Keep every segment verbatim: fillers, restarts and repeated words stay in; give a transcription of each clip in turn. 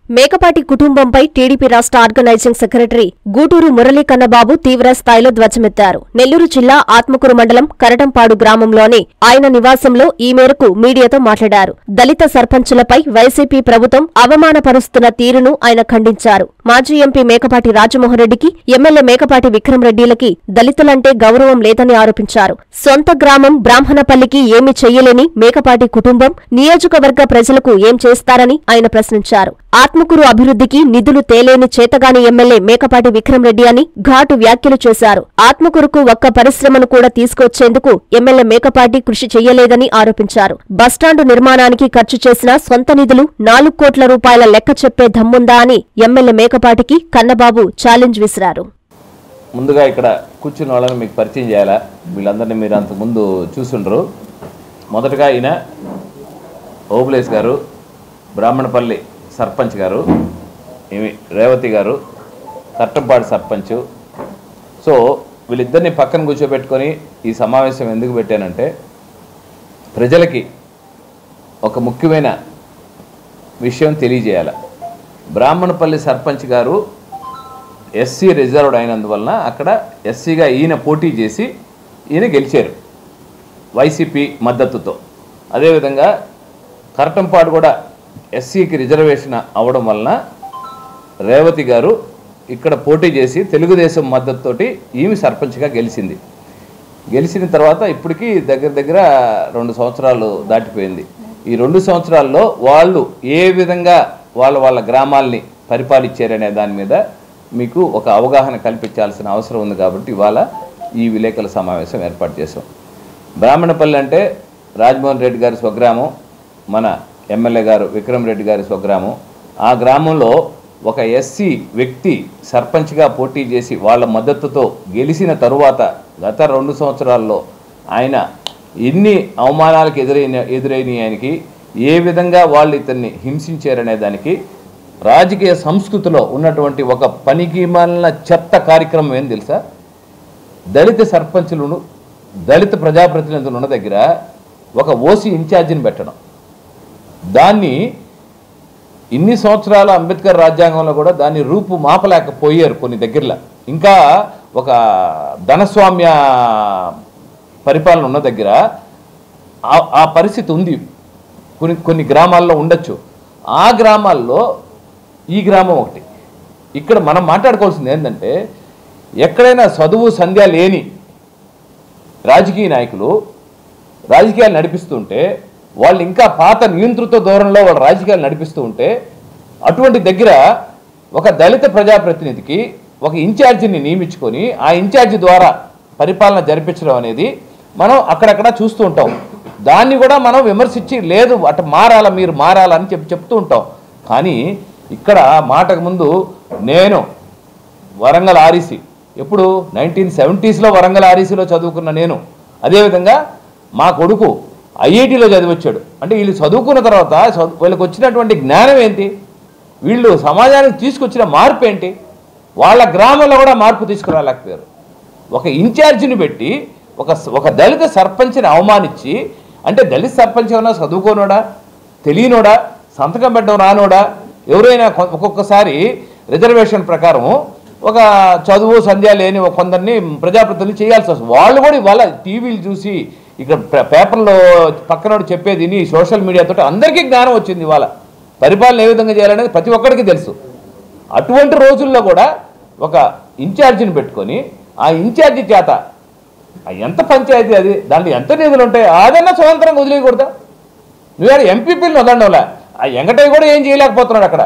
మేకపాటి కుటుంబంపై టీడీపీ రాష్ట్ర organising secretary Guturu Murali Kannababu తీవ్ర స్థాయిలో ధ్వజమెత్తారు. నెల్లూరు జిల్లా ఆత్మకూరు మండలం కరటంపాడు గ్రామంలోని ఆయన నివాసంలో ఈ మేరకు మీడియాతో మాట్లాడారు. దళిత సర్పంచులపై వైసీపీ ప్రభుత్వం అవమానపరుస్తున్న తీరును ఆయన ఖండించారు. మాజీ ఎంపీ మేకపాటి రాజమోహన్రెడ్డికి, ఎమ్మెల్యే మేకపాటి విక్రమరెడ్డిలకి దళితులంటే గౌరవం లేదని ఆరోపించారు. సొంత గ్రామం బ్రాహ్మణపల్లికి ఏమీ చెయ్యలేని మేకపాటి కుటుంబం నియోజకవర్గ ప్రజలకు ఏం చేస్తారని ఆయన ప్రశ్నించారు. ఆత్మకూరు అభివృద్ధికి నిధులు తేలేని చేతగాని ఎమ్మెల్యే మేకపాటి విక్రమరెడ్డి అని ఘాటు వ్యాఖ్యలు చేశారు. ఆత్మకూరుకు ఒక్క పరిశ్రమను కూడా తీసుకొచ్చేందుకు ఎమ్మెల్యే మేకపాటి కృషి చెయ్యలేదని ఆరోపించారు. బస్టాండు నిర్మాణానికి ఖర్చు చేసిన సొంత నిధులు నాలుగు కోట్ల రూపాయల లెక్క చెప్పే దమ్ముందా అని ఎమ్మెల్యే మేకపాటికి కన్నబాబు ఛాలెంజ్ విసిరారు. ముందుగా ఇక్కడ కూర్చున్న వాళ్ళని మీకు పరిచయం చేయాలా, వీళ్ళందరినీ మీరు అంతకుముందు చూసుండ్రు. మొదటగా ఈయన ఓబులేస్ గారు, బ్రాహ్మణపల్లి సర్పంచ్ గారు, ఏమి రేవతి గారు కట్టంపాడు సర్పంచ్. సో వీళ్ళిద్దరిని పక్కన కూర్చోబెట్టుకొని ఈ సమావేశం ఎందుకు పెట్టానంటే, ప్రజలకి ఒక ముఖ్యమైన విషయం తెలియజేయాలి. బ్రాహ్మణపల్లి సర్పంచ్ గారు ఎస్సీ రిజర్వ్డ్ అయినందువలన అక్కడ ఎస్సీగా ఈయన పోటీ చేసి ఈయన గెలిచారు వైసీపీ మద్దతుతో. అదేవిధంగా కరటంపాడు కూడా ఎస్సీకి రిజర్వేషన్ అవ్వడం వలన రేవతి గారు ఇక్కడ పోటీ చేసి తెలుగుదేశం మద్దతుతోటి ఈమె సర్పంచ్గా గెలిచింది. గెలిచిన తర్వాత ఇప్పటికీ దగ్గర దగ్గర రెండు సంవత్సరాలు దాటిపోయింది. ఈ రెండు సంవత్సరాల్లో వాళ్ళు ఏ విధంగా వాళ్ళ వాళ్ళ గ్రామాల్ని పరిపాలించారనే దాని మీద మీకు ఒక అవగాహన కల్పించాల్సిన అవసరం ఉంది. కాబట్టి ఇవాళ ఈ విలేకరుల సమావేశం ఏర్పాటు చేశాం. బ్రాహ్మణపల్లి అంటే రాజమోహన్ రెడ్డి గారి స్వగ్రామం, మన ఎమ్మెల్యే గారు విక్రమరెడ్డి గారి స్వగ్రామం. ఆ గ్రామంలో ఒక ఎస్సీ వ్యక్తి సర్పంచ్గా పోటీ చేసి వాళ్ళ మద్దతుతో గెలిచిన తరువాత గత రెండు సంవత్సరాల్లో ఆయన ఎన్ని అవమానాలకు ఎదురైన ఎదురైన ఆయనకి ఏ విధంగా వాళ్ళు ఇతన్ని హింసించారనే దానికి రాజకీయ సంస్కృతిలో ఉన్నటువంటి ఒక పనికి మాలిన చెత్త కార్యక్రమం ఏం తెలుసా? దళిత సర్పంచులను దళిత ప్రజాప్రతినిధులు ఉన్న దగ్గర ఒక ఓసీ ఇన్ఛార్జిని పెట్టడం. దాన్ని ఇన్ని సంవత్సరాల అంబేద్కర్ రాజ్యాంగంలో కూడా దాన్ని రూపు మాపలేకపోయారు కొన్ని దగ్గరలో. ఇంకా ఒక ధనస్వామ్య పరిపాలన ఉన్న దగ్గర ఆ పరిస్థితి ఉంది. కొన్ని కొన్ని గ్రామాల్లో ఉండొచ్చు. ఆ గ్రామాల్లో ఈ గ్రామం ఒకటి. ఇక్కడ మనం మాట్లాడుకోవాల్సింది ఏంటంటే, ఎక్కడైనా చదువు సంధ్య లేని రాజకీయ నాయకులు రాజకీయాలు నడిపిస్తుంటే, వాళ్ళు ఇంకా పాత నియంత్రిత ధోరణిలో వాళ్ళు రాజకీయాలు నడిపిస్తూ ఉంటే, అటువంటి దగ్గర ఒక దళిత ప్రజాప్రతినిధికి ఒక ఇన్ఛార్జిని నియమించుకొని ఆ ఇన్ఛార్జి ద్వారా పరిపాలన జరిపించడం అనేది మనం అక్కడక్కడ చూస్తూ ఉంటాం. దాన్ని కూడా మనం విమర్శించి లేదు అటు మారాలా మీరు మారాలని చెప్పి చెప్తూ ఉంటాం. కానీ ఇక్కడ మాటకు ముందు నేను వరంగల్ ఆర్ఈసీ ఎప్పుడు నైన్టీన్ సెవెంటీస్లో వరంగల్ ఆర్ఈసీలో చదువుకున్న నేను, అదేవిధంగా మా కొడుకు ఐఐటీలో చదివచ్చాడు. అంటే వీళ్ళు చదువుకున్న తర్వాత వీళ్ళకి వచ్చినటువంటి జ్ఞానం ఏంటి, వీళ్ళు సమాజానికి తీసుకొచ్చిన మార్పు ఏంటి, వాళ్ళ గ్రామంలో కూడా మార్పు తీసుకురాలేకపోయారు. ఒక ఇన్ఛార్జిని పెట్టి ఒక ఒక దళిత సర్పంచ్ని అవమానించి, అంటే దళిత సర్పంచ్ ఏమన్నా చదువుకోనోడా, తెలియనోడా, సంతకం పెట్టడం రానోడా? ఎవరైనా ఒక్కొక్కసారి రిజర్వేషన్ ప్రకారం ఒక చదువు సంధ్య లేని ఒక కొందరిని ప్రజాప్రతినిధులు చేయాల్సి వస్తుంది. వాళ్ళు కూడా ఇవాళ టీవీలు చూసి ఇక్కడ పేపర్లో పక్కనోడు చెప్పేది విని సోషల్ మీడియాతో అందరికీ జ్ఞానం వచ్చింది. ఇవాళ పరిపాలన ఏ విధంగా చేయాలనేది ప్రతి ఒక్కరికి తెలుసు. అటువంటి రోజుల్లో కూడా ఒక ఇన్ఛార్జిని పెట్టుకొని ఆ ఇన్ఛార్జి చేత ఎంత పంచాయతీ అది, దాంట్లో ఎంత నిధులు ఉంటాయి, అదన్నా స్వతంత్రంగా వదిలేయకూడదా? నువ్వు ఎంపీపీలను వదలండి. ఆ వెంకటయ్య కూడా ఏం చేయలేకపోతున్నాడు అక్కడ.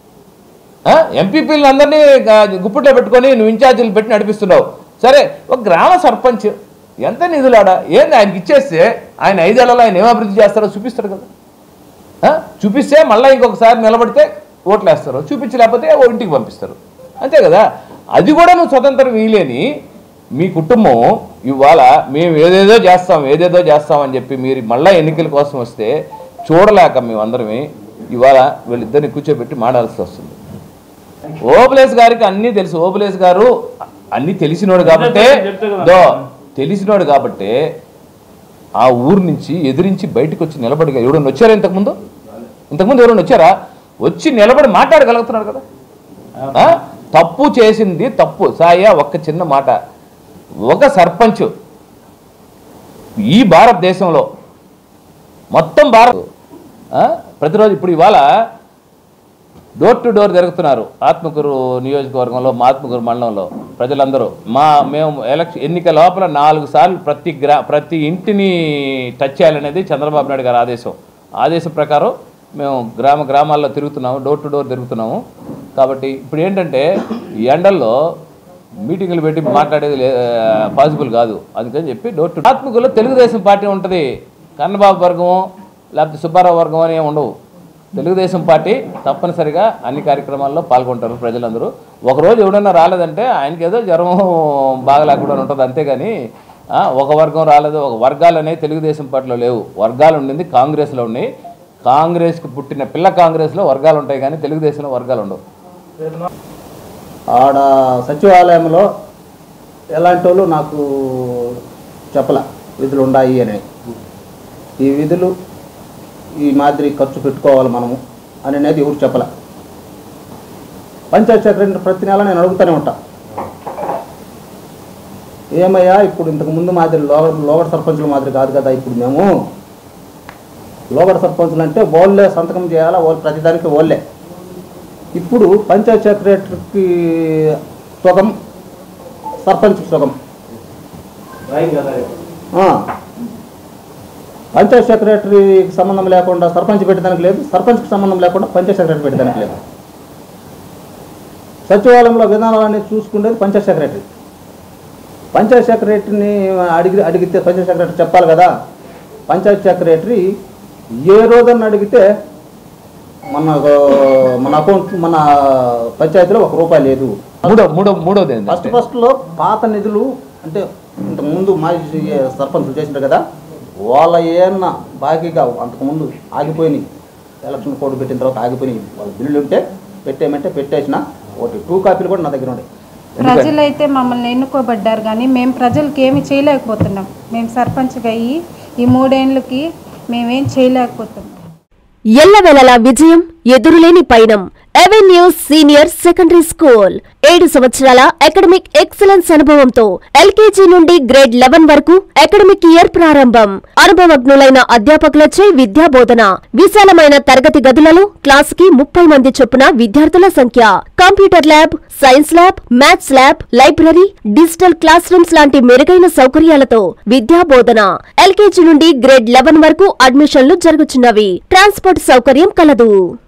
ఎంపీపీలను అందరినీ గుప్పిట్లో పెట్టుకొని నువ్వు ఇన్ఛార్జీలు పెట్టి నడిపిస్తున్నావు. సరే, ఒక గ్రామ సర్పంచ్ ఎంత నిధులాడా ఏంది ఆయనకి ఇచ్చేస్తే ఆయన ఐదేళ్లలో ఆయన ఏం అభివృద్ధి చేస్తారో చూపిస్తాడు కదా. చూపిస్తే మళ్ళీ ఇంకొకసారి నిలబడితే ఓట్లు వేస్తారు, చూపించలేకపోతే ఓ ఇంటికి పంపిస్తారు, అంతే కదా. అది కూడా నువ్వు స్వతంత్రం వీలేని మీ కుటుంబం ఇవాళ మేము ఏదేదో చేస్తాం ఏదేదో చేస్తామని చెప్పి మీరు మళ్ళీ ఎన్నికల కోసం వస్తే చూడలేక మేమందరమే ఇవాళ వీళ్ళిద్దరిని కూర్చోబెట్టి మాడాల్సి వస్తుంది. ఓబులేస్ గారికి అన్నీ తెలుసు. ఓబులేస్ గారు అన్నీ తెలిసినోడు కాబట్టే దో తెలిసినోడు కాబట్టే ఆ ఊరు నుంచి ఎదిరించి బయటకు వచ్చి నిలబడిగా ఎవడన్నా వచ్చారా? ఇంతకుముందు ఇంతకుముందు ఎవరైనా వచ్చారా? వచ్చి నిలబడి మాట్లాడగలుగుతున్నాడు కదా. తప్పు చేసింది తప్పు. సాయ ఒక్క చిన్న మాట, ఒక సర్పంచ్ ఈ భారతదేశంలో మొత్తం భారత్ ప్రతిరోజు ఇప్పుడు ఇవాళ డోర్ టు డోర్ జరుగుతున్నారు ఆత్మకూరు నియోజకవర్గంలో, మా ఆత్మకూరు మండలంలో ప్రజలందరూ. మా మేము ఎలక్షన్ ఎన్నిక లోపల నాలుగు సార్లు ప్రతి గ్రా ప్రతి ఇంటిని టచ్ చేయాలనేది చంద్రబాబు నాయుడు గారి ఆదేశం. ఆదేశం ప్రకారం మేము గ్రామ గ్రామాల్లో తిరుగుతున్నాము, డోర్ టు డోర్ తిరుగుతున్నాము. కాబట్టి ఇప్పుడు ఏంటంటే ఈ ఎండల్లో మీటింగులు పెట్టి మాట్లాడేది పాసిబుల్ కాదు. అందుకని చెప్పి డోర్ టు ఆత్మకూరులో తెలుగుదేశం పార్టీ ఉంటుంది. కన్నబాబు వర్గం లేకపోతే సుబ్బారావు వర్గం అని ఉండవు. తెలుగుదేశం పార్టీ తప్పనిసరిగా అన్ని కార్యక్రమాల్లో పాల్గొంటారు ప్రజలందరూ. ఒకరోజు ఎవడన్నా రాలేదంటే ఆయనకి ఏదో జ్వరం బాగా లేకుండా ఉంటుంది, అంతేగాని ఒక వర్గం రాలేదు, ఒక వర్గాలు అనేవి తెలుగుదేశం పార్టీలో లేవు. వర్గాలు ఉండింది కాంగ్రెస్లో ఉన్నాయి. కాంగ్రెస్కి పుట్టిన పిల్ల కాంగ్రెస్లో వర్గాలు ఉంటాయి, కానీ తెలుగుదేశంలో వర్గాలు ఉండవు. ఆడ సచివాలయంలో ఎలాంటి వాళ్ళు నాకు చెప్పలే విధులు ఉన్నాయి అని. ఈ విధులు ఈ మాదిరి ఖర్చు పెట్టుకోవాలి మనము అని అనేది ఎవరు చెప్పలే. పంచాయతీ సెక్రటరీ ప్రతి నెల నేను అడుగుతూనే ఉంటా, ఏమయ్యా ఇప్పుడు ఇంతకు ముందు మాదిరి లోగడ లోగడ సర్పంచుల మాదిరి కాదు కదా. ఇప్పుడు మేము లోగడ సర్పంచులు అంటే వాళ్ళే సంతకం చేయాలా, వాళ్ళు ప్రతిదానికి వాళ్ళే. ఇప్పుడు పంచాయతీ సెక్రటరీకి సుగం, సర్పంచ్కి సుగం. పంచాయతీ సెక్రటరీకి సంబంధం లేకుండా సర్పంచ్ పెట్టడానికి లేదు, సర్పంచ్కి సంబంధం లేకుండా పంచాయతీ సెక్రటరీ పెట్టడానికి లేదు. సచివాలయంలో విధానాలన్నీ చూసుకునేది పంచాయతీ సెక్రటరీ. పంచాయతీ సెక్రటరీని అడిగి అడిగితే పంచాయతీ సెక్రటరీ చెప్పాలి కదా. పంచాయతీ సెక్రటరీ ఏ రోజున అడిగితే మన మన అకౌంట్ మన పంచాయతీలో ఒక రూపాయి లేదు. మూడో మూడో మూడోది ఫస్ట్ ఫస్ట్లో పాత నిధులు అంటే ఇంతకుముందు మాజీ సర్పంచులు చేసింటారు కదా, వాళ్ళ ఏమన్నా బాకీగా అంతకుముందు ఆగిపోయినాయి, ఎలక్షన్ కోడ్ పెట్టిన తర్వాత ఆగిపోయినాయి వాళ్ళ బిల్లులు ఉంటే పెట్టేయమంటే పెట్టేసిన ఒకటి టూ కాపీలు కూడా నా దగ్గర ఉండే. ప్రజలైతే మమ్మల్ని ఎన్నుకోబడ్డారు కానీ మేము ప్రజలకి ఏమి చేయలేకపోతున్నాం. మేము సర్పంచ్గా అయ్యి ఈ మూడేళ్ళకి మేమేం చేయలేకపోతున్నాం. ఎల్లవేళలా విజయం, ఎదురులేని పయనం. అవెన్యూస్ సీనియర్ సెకండరీ స్కూల్ ఏడు సంవత్సరాల అకాడమిక్ ఎక్సలెన్స్ అనుభవంతో ఎల్కేజీ నుండి గ్రేడ్ లెవెన్ వరకు అకాడమిక్ ఇయర్ ప్రారంభం. అనుభవజ్ఞులైన అధ్యాపకులచే విద్యా బోధన. విశాలమైన తరగతి గదులలో క్లాస్ కి ముప్పై మంది చొప్పున విద్యార్థుల సంఖ్య. Computer lab, science lab, maths lab, library, digital classrooms లాంటి మెరుగైన సౌకర్యాలతో విద్యా బోధన. ఎల్కేజీ నుండి గ్రేడ్ లెవెన్ వరకు అడ్మిషన్లు జరుగుతున్నవి. ట్రాన్స్పోర్ట్ సౌకర్యం కలదు.